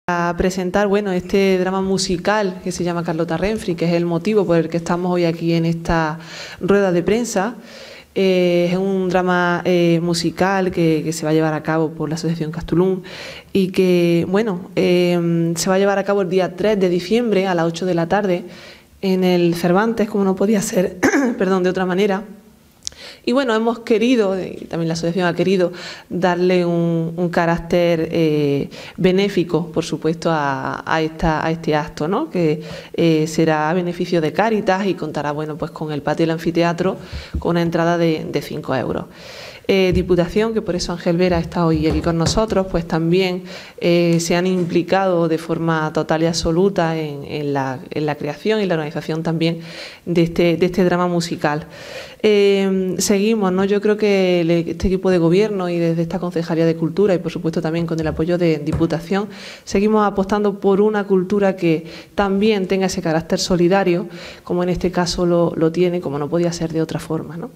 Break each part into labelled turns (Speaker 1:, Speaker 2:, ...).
Speaker 1: A presentar, bueno, este drama musical que se llama Carlota Renfri, que es el motivo por el que estamos hoy aquí en esta rueda de prensa. Es un drama musical que se va a llevar a cabo por la Asociación Castulún y que, bueno, se va a llevar a cabo el día 3 de diciembre a las 8 de la tarde en el Cervantes, como no podía ser, perdón, de otra manera. Y bueno, hemos querido, y también la asociación ha querido, darle un carácter benéfico, por supuesto, a este acto, ¿no? Que será a beneficio de Cáritas y contará, bueno, pues con el patio del anfiteatro con una entrada de 5 euros. Diputación, que por eso Ángel Vera está hoy aquí con nosotros, pues también se han implicado de forma total y absoluta en la creación y la organización también de este drama musical. Seguimos, ¿no? Yo creo que este equipo de gobierno y desde esta Concejalía de Cultura y por supuesto también con el apoyo de Diputación, seguimos apostando por una cultura que también tenga ese carácter solidario, como en este caso lo tiene, como no podía ser de otra forma, ¿no?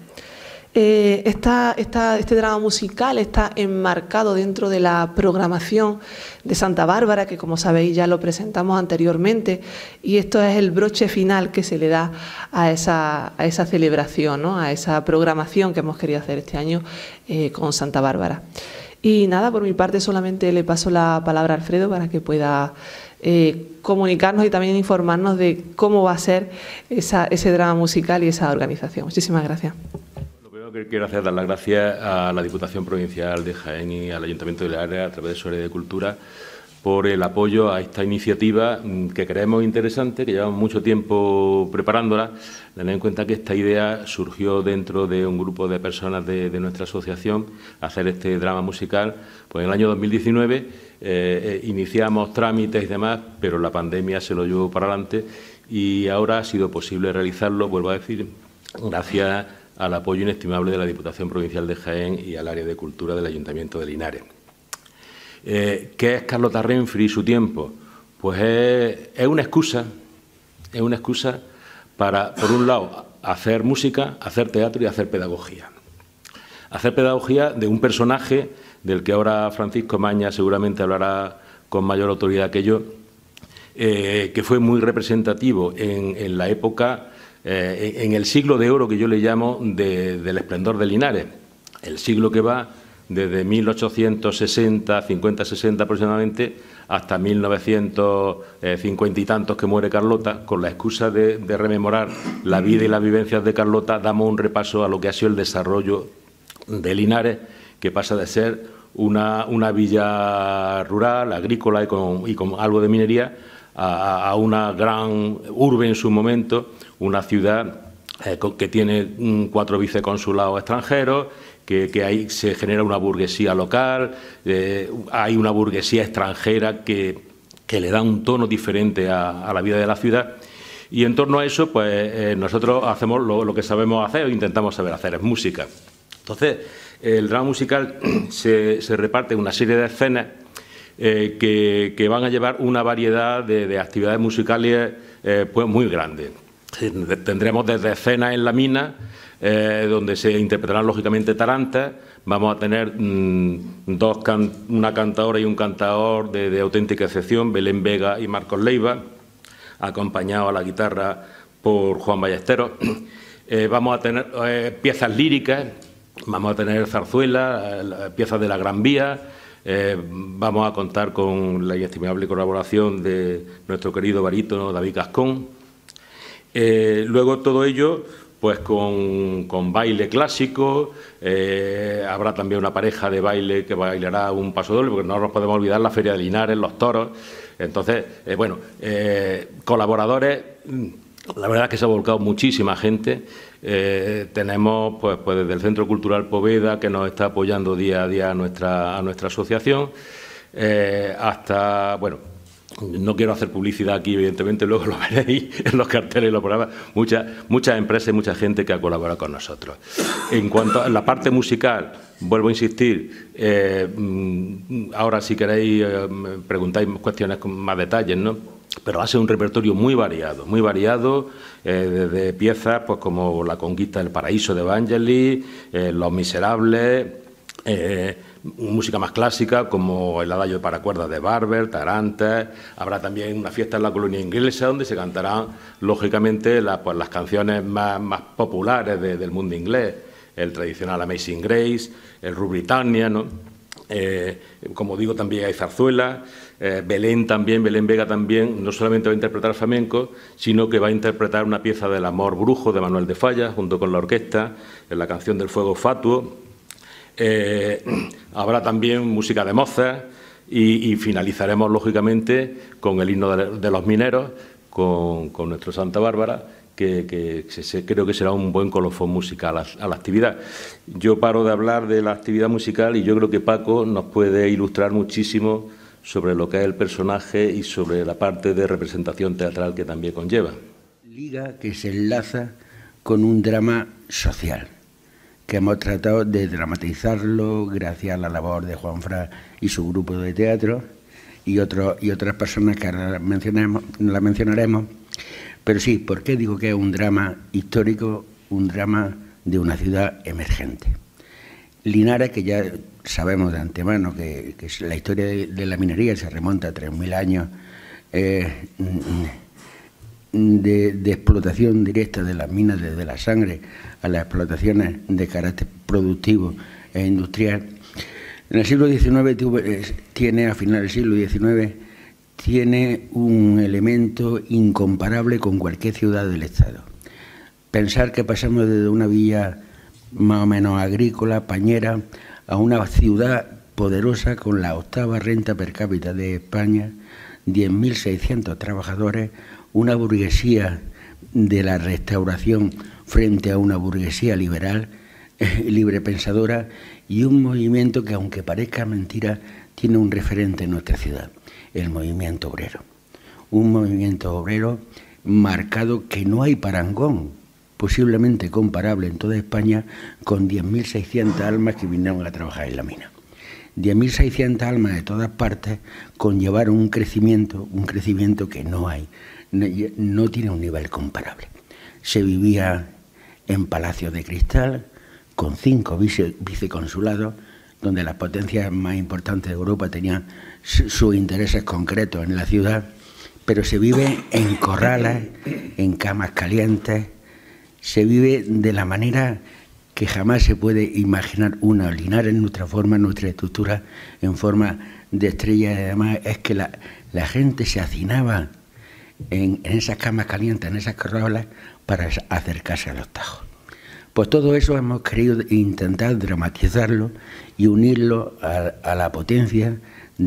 Speaker 1: Este drama musical está enmarcado dentro de la programación de Santa Bárbara, que como sabéis ya lo presentamos anteriormente, y esto es el broche final que se le da a esa celebración, ¿no? A esa programación que hemos querido hacer este año con Santa Bárbara. Y nada, por mi parte solamente le paso la palabra a Alfredo para que pueda comunicarnos y también informarnos de cómo va a ser ese drama musical y esa organización. Muchísimas gracias.
Speaker 2: Que quiero hacer dar las gracias a la Diputación Provincial de Jaén y al Ayuntamiento de Linares a través de su área de Cultura por el apoyo a esta iniciativa que creemos interesante, que llevamos mucho tiempo preparándola. Tened en cuenta que esta idea surgió dentro de un grupo de personas de nuestra asociación, hacer este drama musical. Pues en el año 2019 iniciamos trámites y demás, pero la pandemia se lo llevó para adelante y ahora ha sido posible realizarlo, vuelvo a decir, gracias al apoyo inestimable de la Diputación Provincial de Jaén y al área de Cultura del Ayuntamiento de Linares. ¿Qué es Carlota Renfri y su tiempo? Pues es una excusa para, por un lado, hacer música, hacer teatro y hacer pedagogía. Hacer pedagogía de un personaje del que ahora Francisco Maña seguramente hablará con mayor autoridad que yo, que fue muy representativo en la época, en el siglo de oro que yo le llamo del esplendor de Linares, el siglo que va desde 1860, 50-60 aproximadamente, hasta 1950 y tantos que muere Carlota. Con la excusa de rememorar la vida y las vivencias de Carlota, damos un repaso a lo que ha sido el desarrollo de Linares, que pasa de ser una villa rural, agrícola y con algo de minería, a una gran urbe en su momento, una ciudad que tiene 4 viceconsulados extranjeros, que ahí se genera una burguesía local, hay una burguesía extranjera que le da un tono diferente a la vida de la ciudad. Y en torno a eso, pues nosotros hacemos lo que sabemos hacer o intentamos saber hacer, es música. Entonces, el drama musical se reparte en una serie de escenas que van a llevar una variedad de actividades musicales pues muy grandes. Tendremos desde escenas en la mina, donde se interpretarán lógicamente tarantas. Vamos a tener una cantadora y un cantador de auténtica excepción, Belén Vega y Marcos Leiva, acompañados a la guitarra por Juan Ballesteros. Vamos a tener piezas líricas, vamos a tener zarzuelas, piezas de la Gran Vía. Vamos a contar con la inestimable colaboración de nuestro querido barítono David Gascón. Luego todo ello pues con baile clásico, habrá también una pareja de baile que bailará un paso doble, porque no nos podemos olvidar la Feria de Linares, los toros. Entonces, bueno, colaboradores, la verdad es que se ha volcado muchísima gente. Tenemos pues desde el Centro Cultural Poveda, que nos está apoyando día a día a nuestra asociación, hasta, bueno, no quiero hacer publicidad aquí, evidentemente, luego lo veréis en los carteles y los programas, muchas empresas y mucha gente que ha colaborado con nosotros. En cuanto a la parte musical, vuelvo a insistir, ahora si queréis preguntáis cuestiones con más detalles, ¿no? Pero va a ser un repertorio muy variado, desde piezas pues como La conquista del paraíso de Vangelis, Los miserables, música más clásica como el adagio para cuerdas de Barber, Tarantes. Habrá también una fiesta en la colonia inglesa donde se cantarán lógicamente pues, las canciones más populares del mundo inglés, el tradicional Amazing Grace, el Rule Britannia, ¿no? Como digo, también hay zarzuelas. Belén Vega también, no solamente va a interpretar flamenco, sino que va a interpretar una pieza del Amor Brujo de Manuel de Falla junto con la orquesta, en la canción del Fuego Fatuo. Habrá también música de Mozart y finalizaremos lógicamente con el himno de los mineros, con nuestro Santa Bárbara, que creo que será un buen colofón musical a la actividad. Yo paro de hablar de la actividad musical y yo creo que Paco nos puede ilustrar muchísimo sobre lo que es el personaje y sobre la parte de representación teatral que también conlleva.
Speaker 3: Liga que se enlaza con un drama social, que hemos tratado de dramatizarlo gracias a la labor de Juanfran y su grupo de teatro y otras personas que ahora la mencionaremos. Pero sí, ¿por qué digo que es un drama histórico, un drama de una ciudad emergente? Linares, que ya sabemos de antemano que la historia de la minería se remonta a 3.000 años de explotación directa de las minas desde la sangre a las explotaciones de carácter productivo e industrial. En el siglo XIX a final del siglo XIX, tiene un elemento incomparable con cualquier ciudad del Estado. Pensar que pasamos desde una villa más o menos agrícola, pañera, a una ciudad poderosa con la 8ª renta per cápita de España, 10.600 trabajadores, una burguesía de la Restauración frente a una burguesía liberal, librepensadora, y un movimiento que, aunque parezca mentira, tiene un referente en nuestra ciudad, el movimiento obrero. Un movimiento obrero marcado que no hay parangón, posiblemente comparable en toda España, con 10.600 almas que vinieron a trabajar en la mina. 10.600 almas de todas partes conllevaron un crecimiento que no hay, no tiene un nivel comparable. Se vivía en palacios de cristal, con 5 viceconsulados, donde las potencias más importantes de Europa tenían sus intereses concretos en la ciudad, pero se vive en corrales, en camas calientes, se vive de la manera que jamás se puede imaginar una. Linares, en nuestra forma, nuestra estructura, en forma de estrella, y además es que la gente se hacinaba en esas camas calientes, en esas corrales, para acercarse a los tajos. Pues todo eso hemos querido intentar dramatizarlo y unirlo a la potencia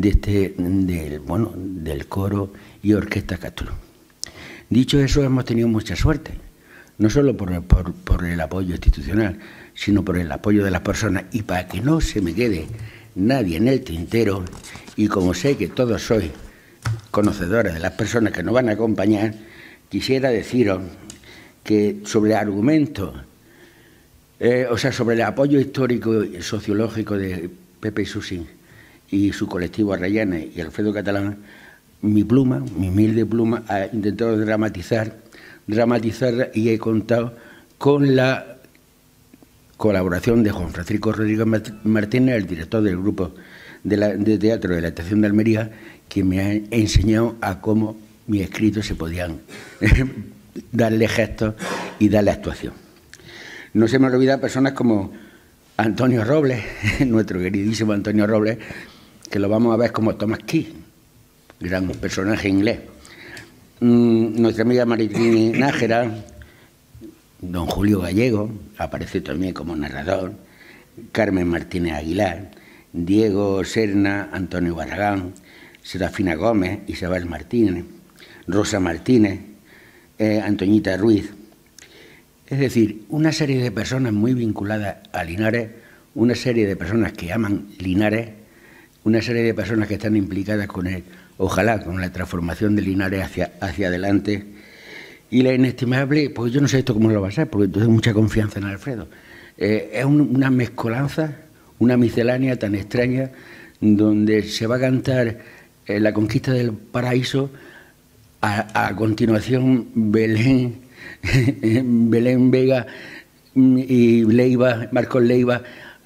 Speaker 3: del coro y orquesta Castro. Dicho eso, hemos tenido mucha suerte, no solo por el apoyo institucional, sino por el apoyo de las personas. Y para que no se me quede nadie en el tintero, y como sé que todos sois conocedores de las personas que nos van a acompañar, quisiera deciros que sobre el argumento, sobre el apoyo histórico y sociológico de Pepe Susi y su colectivo Arrayanes y Alfredo Catalán, mi humilde pluma, ha intentado dramatizar y he contado con la colaboración de Juan Francisco Rodríguez Martínez, el director del grupo de teatro de la Estación de Almería, que me ha enseñado a cómo mis escritos se podían darle gestos y darle actuación. No se me olvida personas como Antonio Robles, nuestro queridísimo Antonio Robles, que lo vamos a ver como Thomas Key, gran personaje inglés. Nuestra amiga Maritrini Nájera, don Julio Gallego, aparece también como narrador, Carmen Martínez Aguilar, Diego Serna, Antonio Barragán, Serafina Gómez, Isabel Martínez, Rosa Martínez, Antoñita Ruiz. Es decir, una serie de personas muy vinculadas a Linares, una serie de personas que aman Linares, una serie de personas que están implicadas con ojalá con la transformación de Linares hacia adelante. Y la inestimable, pues yo no sé esto cómo lo va a ser, porque tengo mucha confianza en Alfredo. Es una mezcolanza, una miscelánea tan extraña, donde se va a cantar la conquista del paraíso, a continuación Belén Vega y Leiva, Marcos Leiva,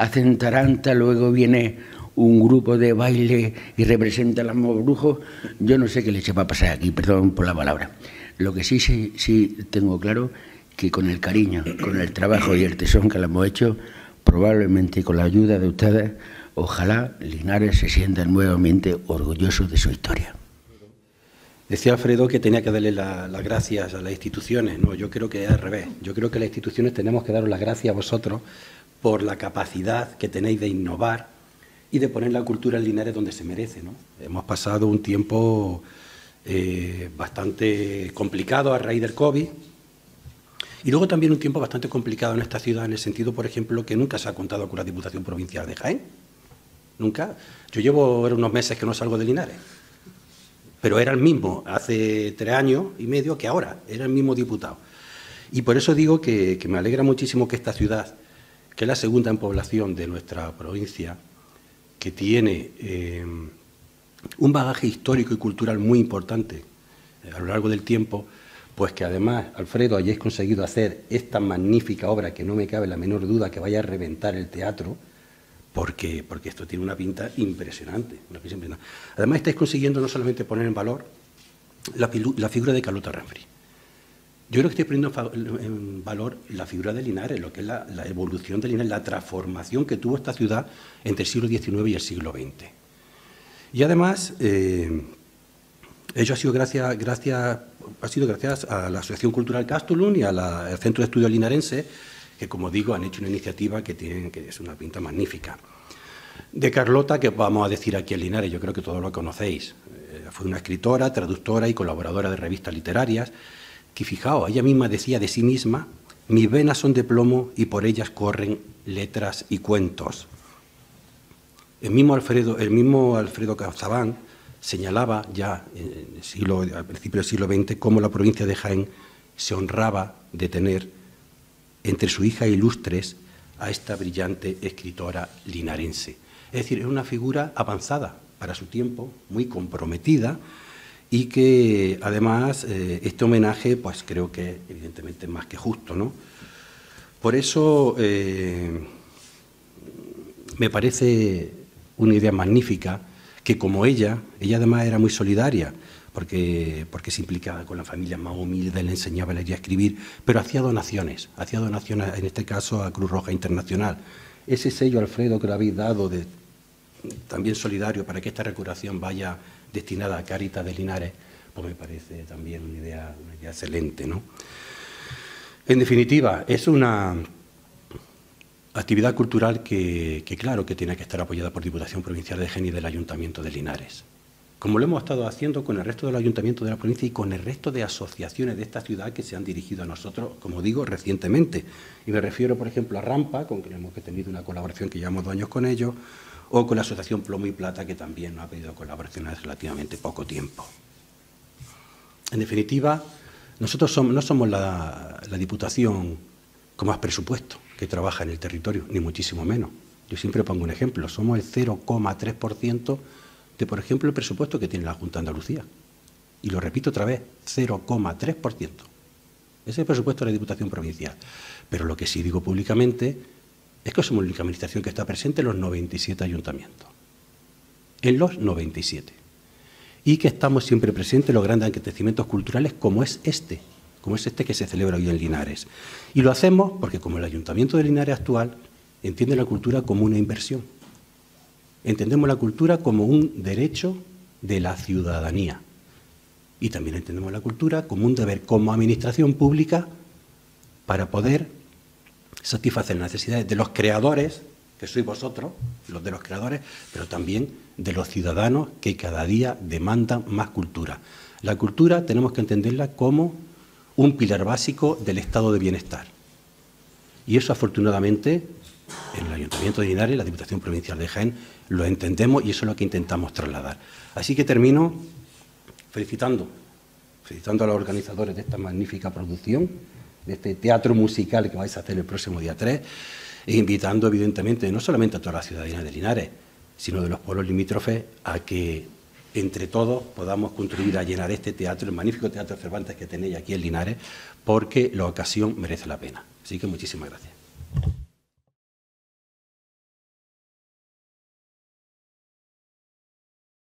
Speaker 3: hacen taranta, luego viene un grupo de baile y representa a los brujos. Yo no sé qué leche va a pasar aquí, perdón por la palabra. Lo que sí tengo claro, que con el cariño, con el trabajo y el tesón que lo hemos hecho, probablemente con la ayuda de ustedes, ojalá Linares se sienta nuevamente orgulloso de su historia.
Speaker 4: Decía Alfredo que tenía que darle las gracias a las instituciones. No, yo creo que es al revés. Yo creo que las instituciones tenemos que daros las gracias a vosotros por la capacidad que tenéis de innovar y de poner la cultura en Linares donde se merece, ¿no? Hemos pasado un tiempo bastante complicado a raíz del COVID y luego también un tiempo bastante complicado en esta ciudad en el sentido, por ejemplo, que nunca se ha contado con la Diputación Provincial de Jaén. Nunca. Yo llevo unos meses que no salgo de Linares, pero era el mismo hace 3 años y medio que ahora, era el mismo diputado. Y por eso digo que me alegra muchísimo que esta ciudad, que es la segunda en población de nuestra provincia, que tiene un bagaje histórico y cultural muy importante a lo largo del tiempo, pues que además, Alfredo, hayáis conseguido hacer esta magnífica obra que no me cabe la menor duda que vaya a reventar el teatro, porque esto tiene una pinta impresionante. Además, estáis consiguiendo no solamente poner en valor la figura de Carlota Renfri. Yo creo que estáis poniendo en valor la figura de Linares, lo que es la evolución de Linares, la transformación que tuvo esta ciudad entre el siglo XIX y el siglo XX. Y además, ello ha sido gracias a la Asociación Cultural Castulum y al Centro de Estudios Linarense, que, como digo, han hecho una iniciativa que es una pinta magnífica. De Carlota, que vamos a decir aquí en Linares, yo creo que todos lo conocéis. Fue una escritora, traductora y colaboradora de revistas literarias, que, fijaos, ella misma decía de sí misma: mis venas son de plomo y por ellas corren letras y cuentos. El mismo Alfredo Casabán señalaba ya al principio del siglo XX cómo la provincia de Jaén se honraba de tener entre sus hijas ilustres a esta brillante escritora linarense. Es decir, es una figura avanzada para su tiempo, muy comprometida, y que además este homenaje pues creo que evidentemente es más que justo, ¿no? Por eso me parece una idea magnífica que, como ella además era muy solidaria, porque se implicaba con las familias más humildes, le enseñaba a leer y a escribir, pero hacía donaciones, en este caso a Cruz Roja Internacional. Ese sello, Alfredo, que lo habéis dado, también solidario, para que esta recuperación vaya destinada a Cáritas de Linares, pues me parece también una idea excelente, ¿no? En definitiva, es una actividad cultural que claro que tiene que estar apoyada por Diputación Provincial de Jaén y del Ayuntamiento de Linares, como lo hemos estado haciendo con el resto del Ayuntamiento de la provincia y con el resto de asociaciones de esta ciudad que se han dirigido a nosotros, como digo, recientemente. Y me refiero, por ejemplo, a Rampa, con quien hemos tenido una colaboración que llevamos 2 años con ellos, o con la Asociación Plomo y Plata, que también nos ha pedido colaboración hace relativamente poco tiempo. En definitiva, nosotros no somos la Diputación con más presupuesto que trabaja en el territorio, ni muchísimo menos. Yo siempre pongo un ejemplo: somos el 0,3% de, por ejemplo, el presupuesto que tiene la Junta de Andalucía. Y lo repito otra vez, 0,3%. Ese es el presupuesto de la Diputación Provincial. Pero lo que sí digo públicamente es que somos la única administración que está presente en los 97 ayuntamientos. En los 97. Y que estamos siempre presentes en los grandes acontecimientos culturales como es este que se celebra hoy en Linares. Y lo hacemos porque, como el Ayuntamiento de Linares actual entiende la cultura como una inversión. Entendemos la cultura como un derecho de la ciudadanía. Y también entendemos la cultura como un deber como administración pública para poder satisfacer las necesidades de los creadores, que sois vosotros, los de los creadores, pero también de los ciudadanos que cada día demandan más cultura. La cultura tenemos que entenderla como un pilar básico del estado de bienestar. Y eso, afortunadamente, en el Ayuntamiento de Linares, la Diputación Provincial de Jaén, lo entendemos y eso es lo que intentamos trasladar. Así que termino felicitando a los organizadores de esta magnífica producción, de este teatro musical que vais a hacer el próximo día 3, e invitando, evidentemente, no solamente a toda la ciudadanía de Linares, sino de los pueblos limítrofes, a que entre todos podamos contribuir a llenar este teatro, el magnífico Teatro Cervantes que tenéis aquí en Linares, porque la ocasión merece la pena. Así que muchísimas gracias.